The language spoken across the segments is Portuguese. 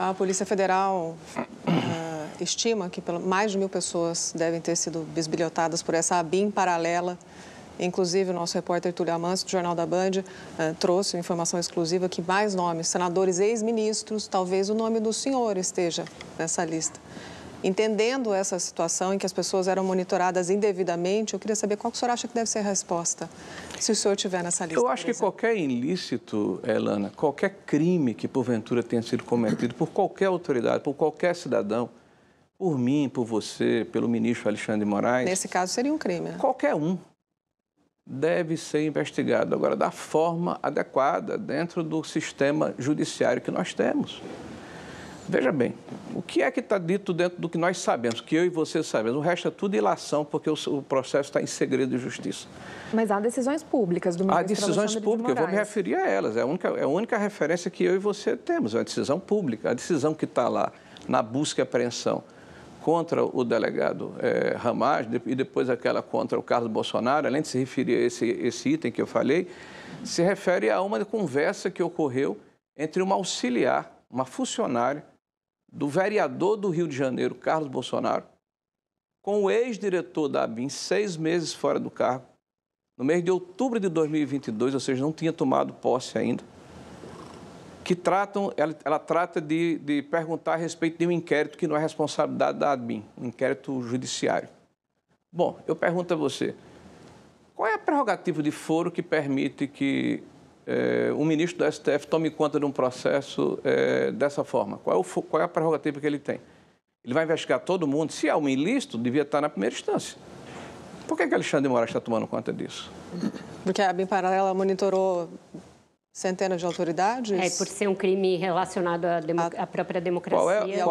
A Polícia Federal estima que mais de 1.000 pessoas devem ter sido bisbilhotadas por essa ABIN paralela. Inclusive, o nosso repórter Túlio Amâncio, do Jornal da Band, trouxe informação exclusiva que mais nomes, senadores, ex-ministros, talvez o nome do senhor esteja nessa lista. Entendendo essa situação em que as pessoas eram monitoradas indevidamente, eu queria saber qual que o senhor acha que deve ser a resposta, se o senhor estiver nessa lista. Eu acho que qualquer ilícito, Elana, qualquer crime que porventura tenha sido cometido por qualquer autoridade, por qualquer cidadão, por mim, por você, pelo ministro Alexandre de Moraes... Nesse caso seria um crime, né? Qualquer um deve ser investigado, agora, da forma adequada, dentro do sistema judiciário que nós temos. Veja bem, o que é que está dito dentro do que nós sabemos, que eu e você sabemos? O resto é tudo ilação, porque o processo está em segredo de justiça. Mas há decisões públicas do ministro Alexandre de Moraes. Há decisões públicas, eu vou me referir a elas. É a única referência que eu e você temos, é uma decisão pública. A decisão que está lá na busca e apreensão contra o delegado Ramage e depois aquela contra o Carlos Bolsonaro, além de se referir a esse item que eu falei, se refere a uma conversa que ocorreu entre uma auxiliar, uma funcionária, do vereador do Rio de Janeiro, Carlos Bolsonaro, com o ex-diretor da ABIN, 6 meses fora do cargo, no mês de outubro de 2022, ou seja, não tinha tomado posse ainda, que ela trata de perguntar a respeito de um inquérito que não é responsabilidade da ABIN, um inquérito judiciário. Bom, eu pergunto a você, qual é a prerrogativa de foro que permite que um ministro do STF tome conta de um processo dessa forma? Qual é a prerrogativa que ele tem? Ele vai investigar todo mundo? Se há um ilícito, devia estar na primeira instância. Por que Alexandre de Moraes está tomando conta disso? Porque a ABIN paralela monitorou centenas de autoridades? Por ser um crime relacionado à própria democracia.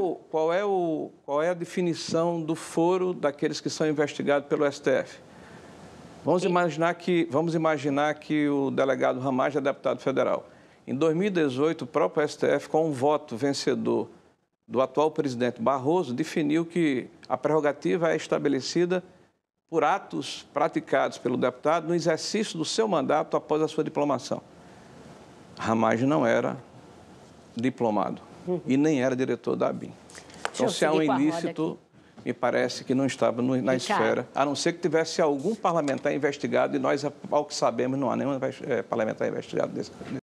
Qual é a definição do foro daqueles que são investigados pelo STF? Vamos imaginar que o delegado Ramage é deputado federal. Em 2018, o próprio STF, com um voto vencedor do atual presidente Barroso, definiu que a prerrogativa é estabelecida por atos praticados pelo deputado no exercício do seu mandato após a sua diplomação. Ramage não era diplomado e nem era diretor da ABIN. Então, se há um ilícito, me parece que não estava na esfera, a não ser que tivesse algum parlamentar investigado, e nós, ao que sabemos, não há nenhum parlamentar investigado desse.